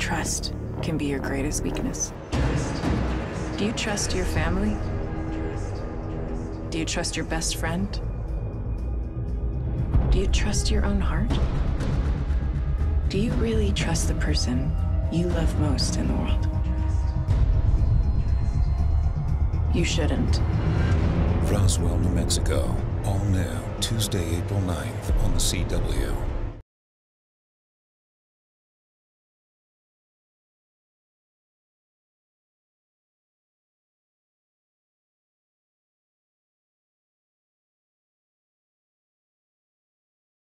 trust can be your greatest weakness. Do you trust your family? Do you trust your best friend? Do you trust your own heart? Do you really trust the person you love most in the world? You shouldn't. Roswell, New Mexico. All new, Tuesday, April 9th on the CW.